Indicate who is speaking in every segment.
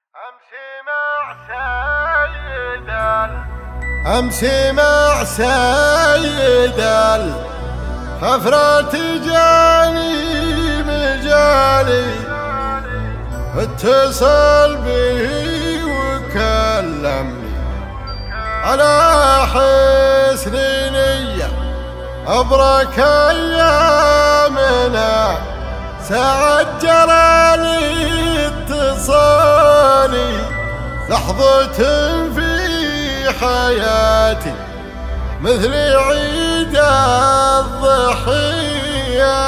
Speaker 1: أمشي مع سيد الخفرات جاني مجالي اتصل به وكلمني على حسن نية أبرك أيامنا سعجل لي اتصالي لحظة في حياتي مثل عيد الضحية.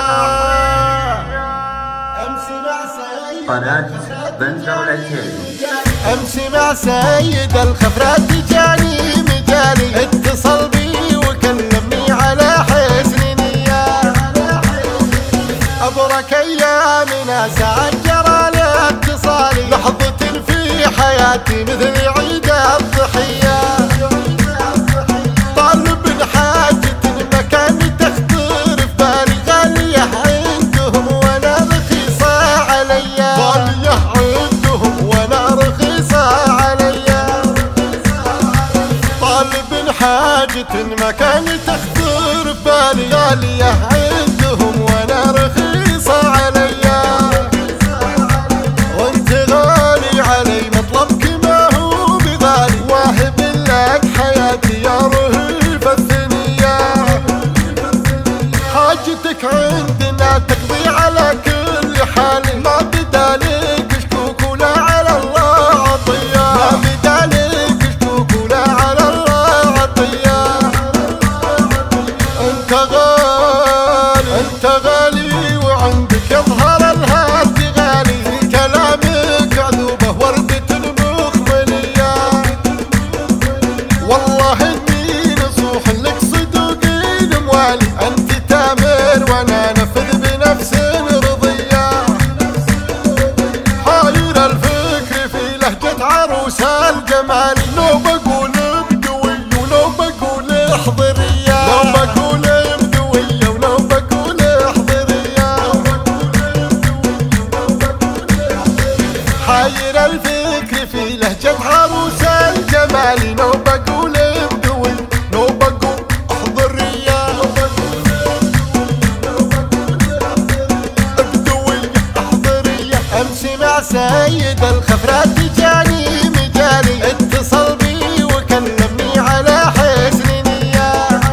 Speaker 2: قناة بندر العتيبي.
Speaker 1: أمشي مع سيد الخفرات جاني مجالي اتصل بي وكلمني على حسن نية أبرك أيامنا سعجل لي اتصالي لحظة في حياتي مثل عيد الضحية. طالب حاجة مكان تخطر في بالي غالية عندهم وانا رخيصة عليا غالية عندهم وانا رخيصة عليا. طالب حاجة مكان تخطر في بالي غالية عندهم وانا رخيصة عليا. وانت غالي علي مطلبك ما هو بغالي واهب لك حياتي يا رهيف الثنية. حاجتك عندنا تقضي على كل حال ما بدالك شكوك ولا على الله عطية ما بدالك شكوك ولا على الله عطية. انت غالي وعندك يظهر الهات غالي في كلامك عذوبة وردة مخملية. والله اني نصوح لك صدوقين موالي انت تامر وانا نفذ بنفس رضية. حاير الفكر في لهجة عروس الجمال لو بقول بدوي ولو بقول احضرية لو بقول بدوية ولو بقول احضرية. حاير الفكر في لهجة عروس الجمال لو بقول بدوي لو بقول احضرية بدوي احضرية. امشي مع سيد الخفرات جاني مجالي اتصل بي وكلمني على حسن نية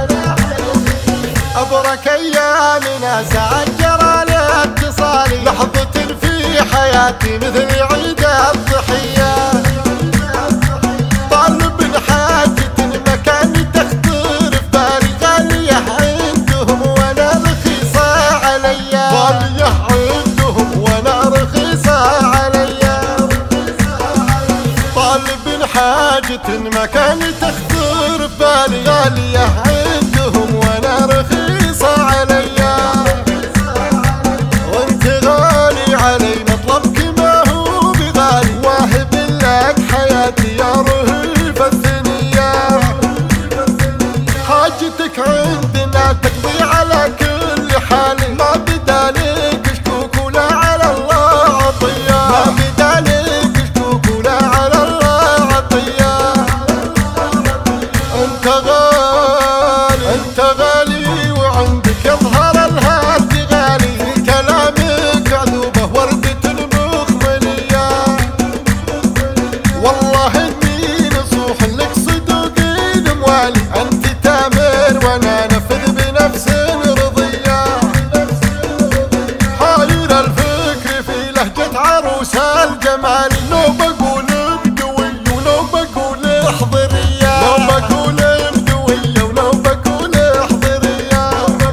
Speaker 1: أبرك أيامنا سعجل لي اتصالي لحظة في حياتي مثل عيد الضحية. طالب حاجة مكان تخطر في بالي غالية عندهم وانا رخيصة عليا غالية عندهم وانا رخيصة عليا. طالب حاجة مكان تخطر في بالي غالية عندهم وانا رخيصة عليا. وانت غالي علي مطلبك ما هو بغالي واهب لك حياتي يا رهيف الثنية. حاجتك عندنا تقضي على كل حال ما بدالك شكوك ولا على الله عطية ما بدالك شكوك ولا على الله عطية. انت غالي وعندك يظهر الهات غالي في كلامك عذوبة وردة مخملية. والله اني نصوح لك صدوقين موالي انت تامر وانا نفذ بنفس رضية. حاير الفكر في لهجة عروس الجمال لو بقول بدوي ولو بقول احضرية لو بقول بدوية ولو بقول احضرية.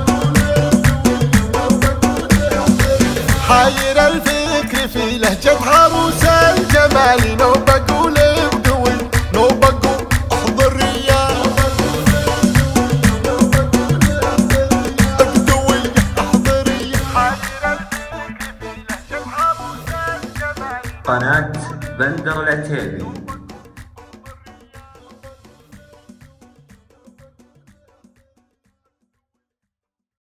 Speaker 1: حاير الفكر في لهجة عروس الجمال لو بقول بدوي لو بقول احضرية بدوي احضرية.
Speaker 2: قناة بندر العتيبي.